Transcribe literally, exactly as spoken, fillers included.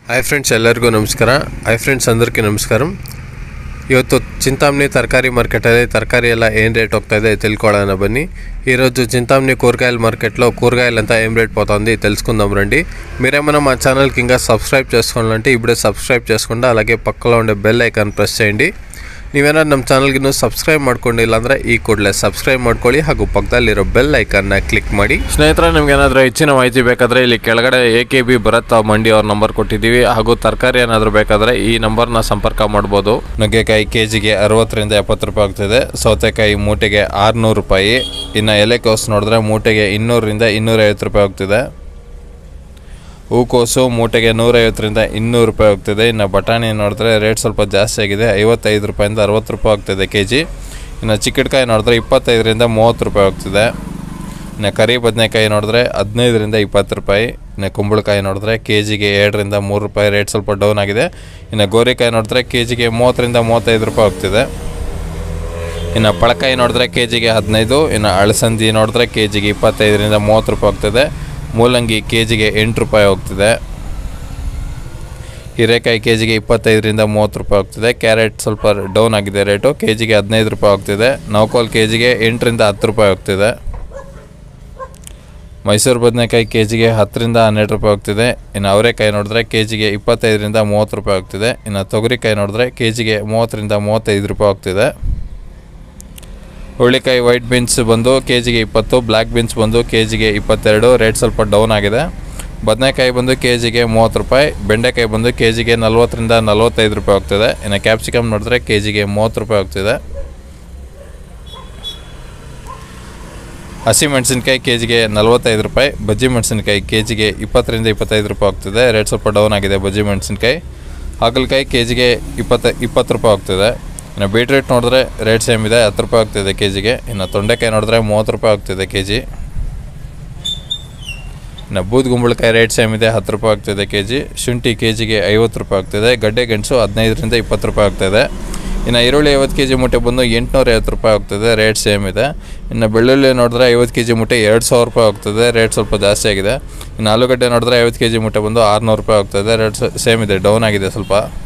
Hi friends एल्लरिगू नमस्कार। Hi friends अंदरिकी नमस्कारम। इवत्तु चिंतामणी तरकारी मार्केटल्लि तरकारी एल्ल एनु रेट होग्ता इदे तिळ्कोळ्ळोण बन्नि। ई रोजु चिंतामणी कूरगायल मार्केट्लो कूरगायलु अंता एं रेट पोतुंदी तेलुसुकुंदाम रंడి। మీరేమన్నా మా ఛానల్ కి ఇంకా సబ్స్క్రైబ్ చేసుకోవాలంటే ఇప్పుడే సబ్స్క్రైబ్ చేసుకోండి, అలాగే పక్కలో ఉండే బెల్ ఐకాన్ ప్రెస్ చేయండి। ನೀವೇನ ನಮ್ಮ ಚಾನಲ್ ಗೆ ಸಬ್ಸ್ಕ್ರೈಬ್ ಮಾಡ್ಕೊಂಡಿಲ್ಲ ಅಂದ್ರೆ ಈ ಕೂಡಲೇ ಸಬ್ಸ್ಕ್ರೈಬ್ ಮಾಡ್ಕೊಳ್ಳಿ, ಹಾಗೂ ಪಕ್ಕದಲ್ಲಿರೋ ಬೆಲ್ ಐಕಾನ್ ನ ಕ್ಲಿಕ್ ಮಾಡಿ। ಸ್ನೇಹಿತರೆ, ನಿಮಗೆ ಏನಾದರೂ ಹೆಚ್ಚಿನ ಮಾಹಿತಿ ಬೇಕಾದ್ರೆ ಇಲ್ಲಿ ಕೆಳಗಡೆ ಎ ಕೆ ಬಿ ಭರತ್ ಮಂಡಿ ಅವರ ನಂಬರ್ ಕೊಟ್ಟಿದ್ದೀವಿ, ಹಾಗೂ ತರಕಾರಿ ಏನಾದರೂ ಬೇಕಾದ್ರೆ ಈ ನಂಬರ್ನ ಸಂಪರ್ಕ ಮಾಡಬಹುದು। ನುಗ್ಗೆಕಾಯಿ ಕೆಜಿಗೆ ಅರವತ್ತರಿಂದ ಎಪ್ಪತ್ತು ರೂಪಾಯಿ ಆಗ್ತಿದೆ, ಸೌತೆಕಾಯಿ ಮೂಟೆಗೆ ಆರುನೂರು ರೂಪಾಯಿ, ಇನ್ನು ಎಲೆಕೋಸು ನೋಡಿದ್ರೆ ಮೂಟೆಗೆ ಇನ್ನೂರರಿಂದ ಇನ್ನೂರೈವತ್ತು ರೂಪಾಯಿ ಆಗ್ತಿದೆ, ಹೂಕೋಸು ಮೂಟೆಗೆ ನೂರೈವತ್ತರಿಂದ ಇನ್ನೂರು ರೂಪಾಯಿ ಹೋಗ್ತಿದೆ। ಇನ್ನು ಬಟಾಣಿ ನೋಡಿದ್ರೆ ರೇಟ್ ಸ್ವಲ್ಪ ಜಾಸ್ತಿ ಆಗಿದೆ, ಐವತ್ತೈದು ರೂಪಾಯಿಂದ ಅರವತ್ತು ರೂಪಾಯಿ ಆಗ್ತಿದೆ ಕೆ ಜಿ। ಇನ್ನು ಚಿಕ್ಕಡ್ಕಾಯಿ ನೋಡಿದ್ರೆ ಇಪ್ಪತ್ತೈದರಿಂದ ಮೂವತ್ತು ರೂಪಾಯಿ ಹೋಗ್ತಿದೆ। ಇನ್ನು ಕರಿ ಬದನೆಕಾಯಿ ನೋಡಿದ್ರೆ ಹದಿನೈದರಿಂದ ಇಪ್ಪತ್ತು ರೂಪಾಯಿ। ಇನ್ನು ಕುಂಬಳಕಾಯಿ ನೋಡಿದ್ರೆ ಕೆ ಜಿಗೆ ಎರಡರಿಂದ ಮೂರು ರೂಪಾಯಿ, ರೇಟ್ ಸ್ವಲ್ಪ ಡೌನ್ ಆಗಿದೆ। ಇನ್ನು ಗೋರಿಕಾಯಿ ನೋಡಿದ್ರೆ ಕೆ ಜಿಗೆ ಮೂವತ್ತರಿಂದ ಮೂವತ್ತೈದು ರೂಪಾಯಿ ಹೋಗ್ತಿದೆ। ಇನ್ನು ಪಳಕಾಯಿ ನೋಡಿದ್ರೆ ಕೆ ಜಿಗೆ ಹದಿನೈದು, ಇನ್ನು ಅಳಸಂದಿ ನೋಡಿದ್ರೆ ಕೆ ಜಿಗೆ ಇಪ್ಪತ್ತೈದರಿಂದ ಮೂವತ್ತು ರೂಪಾಯಿ ಹೋಗ್ತಿದೆ। ಮೂಲಂಗಿ ಕೆ ಜಿಗೆ ಎಂಟು ರೂಪಾಯಿ ಹೋಗ್ತಿದೆ। ಹೀರೆಕಾಯಿ ಕೆ ಜಿಗೆ ಇಪ್ಪತ್ತೈದರಿಂದ ಮೂವತ್ತು ರೂಪಾಯಿ ಹೋಗ್ತಿದೆ। ಕ್ಯಾರೆಟ್ ಸ್ವಲ್ಪ ಡೌನ್ ಆಗಿದೆ ರೇಟು, ಕೆ ಜಿಗೆ ಹದಿನೈದು ರೂಪಾಯಿ ಹೋಗ್ತಿದೆ। ನೌಕೋಲ್ ಕೆ ಜಿಗೆ ಎಂಟರಿಂದ ಹತ್ತು ರೂಪಾಯಿ ಹೋಗ್ತಿದೆ। ಮೈಸೂರು ಬದನೆಕಾಯಿ ಕೆ ಜಿಗೆ ಹತ್ತರಿಂದ ಹನ್ನೆರಡು ರೂಪಾಯಿ ಹೋಗ್ತಿದೆ। ಇನ್ನು ಅವರೆಕಾಯಿ ನೋಡಿದ್ರೆ ಕೆ ಜಿಗೆ ಇಪ್ಪತ್ತೈದರಿಂದ ಮೂವತ್ತು ರೂಪಾಯಿ ಹೋಗ್ತಿದೆ। ಇನ್ನು ತೊಗರಿಕಾಯಿ ನೋಡಿದ್ರೆ ಕೆ ಜಿಗೆ ಮೂವತ್ತರಿಂದ ಮೂವತ್ತೈದು ರೂಪಾಯಿ ಹೋಗ್ತಿದೆ। ಹುರುಳಿಕಾಯಿ ವೈಟ್ ಬೀನ್ಸ್ ಬಂದು ಕೆ ಜಿಗೆ ಇಪ್ಪತ್ತು, ಬ್ಲ್ಯಾಕ್ ಬೀನ್ಸ್ ಬಂದು ಕೆ ಜಿಗೆ ಇಪ್ಪತ್ತೆರಡು, ರೇಟ್ ಸ್ವಲ್ಪ ಡೌನ್ ಆಗಿದೆ। ಬದನೆಕಾಯಿ ಬಂದು ಕೆ ಜಿಗೆ ಮೂವತ್ತು ರೂಪಾಯಿ, ಬೆಂಡೆಕಾಯಿ ಬಂದು ಕೆ ಜಿಗೆ ನಲ್ವತ್ತರಿಂದ ನಲ್ವತ್ತೈದು ರೂಪಾಯಿ ಹೋಗ್ತಿದೆ। ಇನ್ನು ಕ್ಯಾಪ್ಸಿಕಮ್ ನೋಡಿದ್ರೆ ಕೆ ಜಿಗೆ ಮೂವತ್ತು ರೂಪಾಯಿ ಹೋಗ್ತಿದೆ। ಹಸಿ ಮೆಣಸಿನ್ಕಾಯಿ ಕೆ ಜಿಗೆ ನಲ್ವತ್ತೈದು ರೂಪಾಯಿ, ಬಜ್ಜಿ ಮೆಣಸಿನ್ಕಾಯಿ ಕೆ ಜಿಗೆ ಇಪ್ಪತ್ತರಿಂದ ಇಪ್ಪತ್ತೈದು ರೂಪಾಯಿ ಹೋಗ್ತಿದೆ, ರೇಟ್ ಸ್ವಲ್ಪ ಡೌನ್ ಆಗಿದೆ ಬಜ್ಜಿ ಮೆಣಸಿನ್ಕಾಯಿ। ಹಾಗಲಕಾಯಿ ಕೆ ಜಿಗೆ ಇಪ್ಪತ್ತ ಇಪ್ಪತ್ತು ರೂಪಾಯಿ ಹೋಗ್ತಿದೆ। ಇನ್ನು ಬೀಟ್ರೇಟ್ ನೋಡಿದ್ರೆ ರೇಟ್ ಸೇಮ್ ಇದೆ, ಹತ್ತು ರೂಪಾಯಿ ಆಗ್ತಿದೆ ಕೆ ಜಿಗೆ। ಇನ್ನು ತೊಂಡೆಕಾಯಿ ನೋಡಿದ್ರೆ ಮೂವತ್ತು ರೂಪಾಯಿ ಆಗ್ತಿದೆ ಕೆ ಜಿ। ಇನ್ನು ಬೂದ್ ಗುಂಬಳಕಾಯಿ ರೇಟ್ ಸೇಮ್ ಇದೆ, ಹತ್ತು ರೂಪಾಯಿ ಆಗ್ತಿದೆ ಕೆ ಜಿ। ಶುಂಠಿ ಕೆ ಜಿಗೆ ಐವತ್ತು ರೂಪಾಯಿ ಆಗ್ತಿದೆ, ಗಡ್ಡೆ ಗೆಣಸು ಹದಿನೈದರಿಂದ ಇಪ್ಪತ್ತು ರೂಪಾಯಿ ಆಗ್ತಿದೆ। ಇನ್ನು ಈರುಳ್ಳಿ ಐವತ್ತು ಕೆ ಜಿ ಮೂಟೆ ಬಂದು ಎಂಟುನೂರ ಐವತ್ತು ರೂಪಾಯಿ ಆಗ್ತಿದೆ, ರೇಟ್ ಸೇಮ್ ಇದೆ। ಇನ್ನು ಬೆಳ್ಳುಳ್ಳಿ ನೋಡಿದ್ರೆ ಐವತ್ತು ಕೆ ಜಿ ಮೂಟೆ ಎರಡು ಸಾವಿರ ರೂಪಾಯಿ ಆಗ್ತದೆ, ರೇಟ್ ಸ್ವಲ್ಪ ಜಾಸ್ತಿ ಆಗಿದೆ। ಇನ್ನು ಆಲೂಗಡ್ಡೆ ನೋಡಿದ್ರೆ ಐವತ್ತು ಕೆ ಜಿ ಮೂಟೆ ಬಂದು ಆರುನೂರು ರೂಪಾಯಿ ಆಗ್ತದೆ, ರೇಟ್ ಸೇಮ್ ಇದೆ, ಡೌನ್ ಆಗಿದೆ ಸ್ವಲ್ಪ।